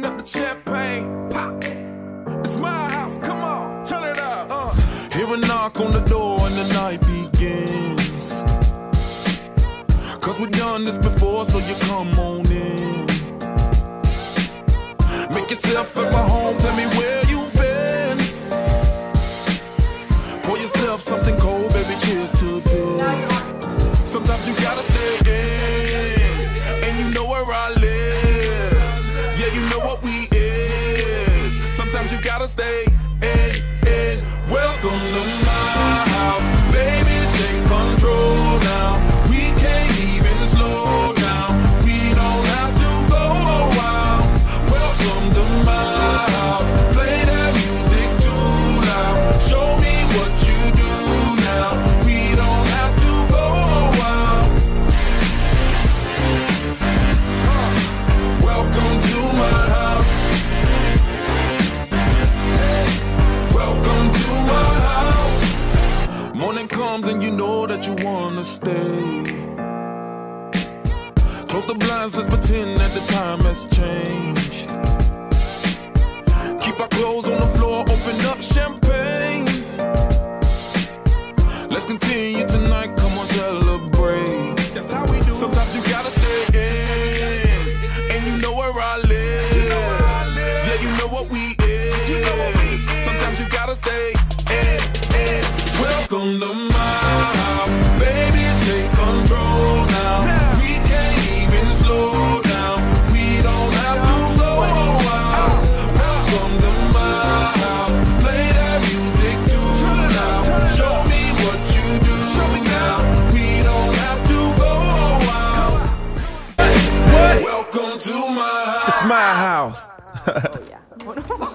open up the champagne, pop. It's my house, come on, turn it up. Hear a knock on the door and the night begins. Cause we've done this before, so you come on in. Make yourself at my home, tell me where you've been. Pour yourself something cold, baby, cheers to this. Sometimes you gotta stay in, and you know where I live. Yeah, you know what we is. Sometimes you gotta stay in. Welcome to my house, baby, take control now. We can't even slow down. We don't have to go a while. Welcome to my house, play that music too loud. Show me what you do now. We don't have to go a while. Welcome to my house. Welcome to my house. Morning comes and you know that you wanna stay. Close the blinds, let's pretend that the time has changed. Keep our clothes on the floor, open up champagne. Let's continue tonight, come on, celebrate. That's how we do. Sometimes you gotta stay in, and you know where I live. Yeah, you know what we is. Sometimes you gotta stay in. Welcome to my house, baby, take control now. We can't even slow down. We don't have to go a while. Welcome to my house, play that music too loud. Show me what you do now. We don't have to go a while. Welcome to my house. It's my house. Oh yeah.